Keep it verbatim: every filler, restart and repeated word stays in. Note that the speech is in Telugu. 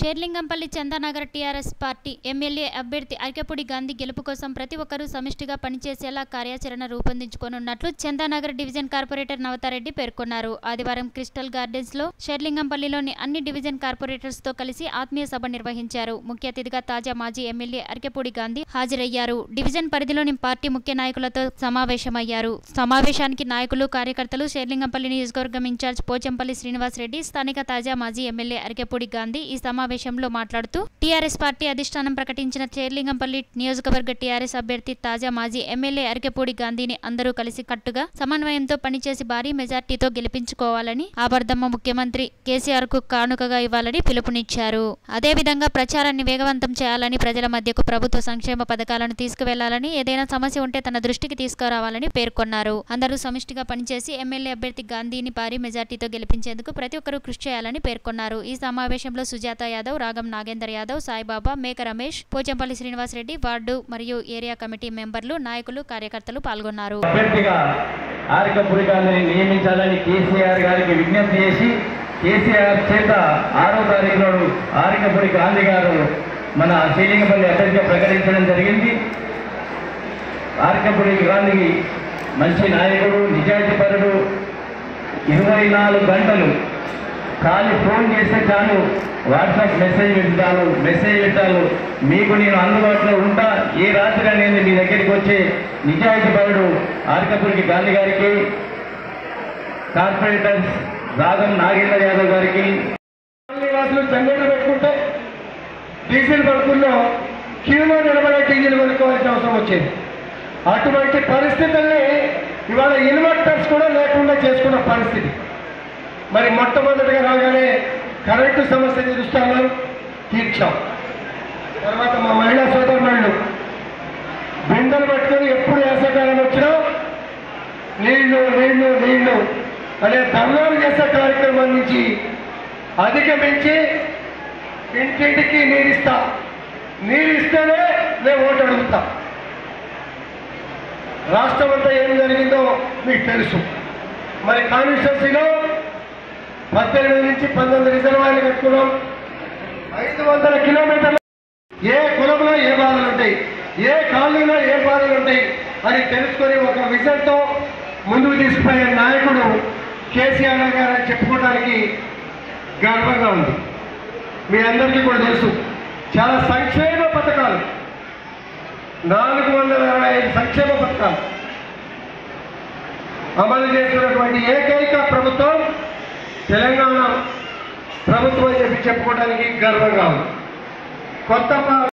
Serilingampally Chandanagar TRS party MLA అభ్యర్థి అరికెపూడి గాంధీ గెలుపు కోసం ప్రతి ఒక్కరూ సమిష్టిగా పనిచేసేలా కార్యాచరణ రూపొందించుకోనున్నట్లు చందానగర్ డివిజన్ కార్పొరేటర్ నవతారెడ్డి పేర్కొన్నారు. ఆదివారం క్రిస్టల్ గార్డెన్స్ లో షేర్లింగంపల్లిలోని అన్ని డివిజన్ కార్పొరేటర్స్ తో కలిసి ఆత్మీయ సభ నిర్వహించారు. ముఖ్య అతిథిగా తాజా మాజీ ఎమ్మెల్యే అరికెపూడి గాంధీ హాజరయ్యారు. డివిజన్ పరిధిలోని పార్టీ ముఖ్య నాయకులతో సమావేశమయ్యారు. సమావేశానికి నాయకులు, కార్యకర్తలు, షేర్లింగంపల్లి నియోజకవర్గం ఇన్ఛార్జ్ పోచంపల్లి శ్రీనివాస్ రెడ్డి, స్థానిక తాజా మాజీ ఎమ్మెల్యే అరికెపూడి గాంధీ ఈ సమావేశంలో మాట్లాడుతూ టీఆర్ఎస్ పార్టీ అధిష్టానం ప్రకటించిన షేర్లింగంపల్లి నియోజకవర్గ టీఆర్ఎస్ అభ్యర్థి తాజా మాజీ ఎమ్మెల్యే అరికెపూడి గాంధీని అందరూ కలిసి కట్టుగా సమన్వయంతో పనిచేసి భారీ మెజార్టీతో గెలిపించుకోవాలని, ఆబర్దమ్మ ముఖ్యమంత్రి కేసీఆర్ కు కానుకగా ఇవ్వాలని పిలుపునిచ్చారు. అదేవిధంగా ప్రచారాన్ని వేగవంతం చేయాలని, ప్రజల మధ్యకు ప్రభుత్వ సంక్షేమ పథకాలను తీసుకువెళ్లాలని, ఏదైనా సమస్య ఉంటే తన దృష్టికి తీసుకురావాలని పేర్కొన్నారు. అందరూ సమిష్టిగా పనిచేసి ఎమ్మెల్యే అభ్యర్థి గాంధీని భారీ మెజార్టీతో గెలిపించేందుకు ప్రతి ఒక్కరూ కృషి చేయాలని పేర్కొన్నారు. ఈ సమావేశంలో సుజాత యాదవ్, రాగం నాగేందర్ యాదవ్, సాయిబాబా, మేక రమేష్, పోచంపల్లి శ్రీనివాస్ రెడ్డి, వార్డు మరియు ఏరియా కమిటీ మెంబర్లు, నాయకులు, కార్యకర్తలు పాల్గొన్నారు. అభ్యర్థిగా అరికెపూడి గాంధీని నియమించాలని కేసీఆర్ గారికి విజ్ఞప్తి చేసి కేసీఆర్ చేత ఆరో తారీఖు నాడు అరికెపూడి గాంధీ గారు మన షేర్లింగంపల్లి అభ్యర్థిగా ప్రకటించడం జరిగింది. అరికెపూడి గాంధీ మంచి నాయకుడు, నిజాయితీపరుడు, ఇరవై నాలుగు గంటలు ఖాళీ ఫోన్ చేస్తే చాలు, వాట్సాప్ మెసేజ్ పెట్టాను మెసేజ్ పెట్టాను మీకు నేను అందుబాటులో ఉంటా, ఏ రాత్రి అనేది మీ దగ్గరికి వచ్చే నిజాయితీపరుడు అరికెపూడి గాంధీ గారికి, కార్పొరేటర్స్ రాగం నాగేందర్ యాదవ్ గారికి, జనరేటర్ పెట్టుకుంటే డీజిల్ బల్కుల్లో క్యూలో నిలబడే డీజిల్ కొనుక్కోవాల్సిన అవసరం వచ్చేది. అటువంటి పరిస్థితుల్ని ఇవాళ ఇన్వర్టర్స్ కూడా లేకుండా చేసుకున్న పరిస్థితి. మరి మొట్టమొదటిగా రాగానే కరెంటు సమస్య తీరుస్తాను తీర్చాం. తర్వాత మా మహిళా సోదరులు బిందెలు పట్టుకొని ఎప్పుడు వేసవికాలం వచ్చినా నీళ్లు నీళ్లు నీళ్లు అనే ధర్నాలు చేసే కార్యక్రమం నుంచి అధిగమించి ఇంటింటికి నీరిస్తా, నీరిస్తేనే నేను ఓటు అడుగుతా. రాష్ట్రం అంతా ఏం జరిగిందో మీకు తెలుసు. మరి కాన్స్టిట్యున్సీలో పద్దెనిమిది నుంచి పంతొమ్మిది రిజర్వాయర్లు కట్టుకున్నాం. ఐదు వందల కిలోమీటర్లు ఏ కులంలో ఏ బాధలు ఉంటాయి, ఏ కాలనీలో ఏ బాధలు ఉంటాయి అని తెలుసుకొని ఒక విజన్తో ముందుకు తీసుకుపోయే నాయకుడు కేసీఆర్ గారు అని చెప్పుకోవడానికి గర్వంగా ఉంది. మీ అందరికీ కూడా తెలుసు, చాలా సంక్షేమ పథకాలు, నాలుగు వందల అరవై ఐదు సంక్షేమ పథకాలు అమలు చేస్తున్నటువంటి ఏకైక ప్రభుత్వం తెలంగాణ ప్రభుత్వం అని చెప్పి చెప్పుకోవడానికి గర్వంగా ఉంది. కొత్త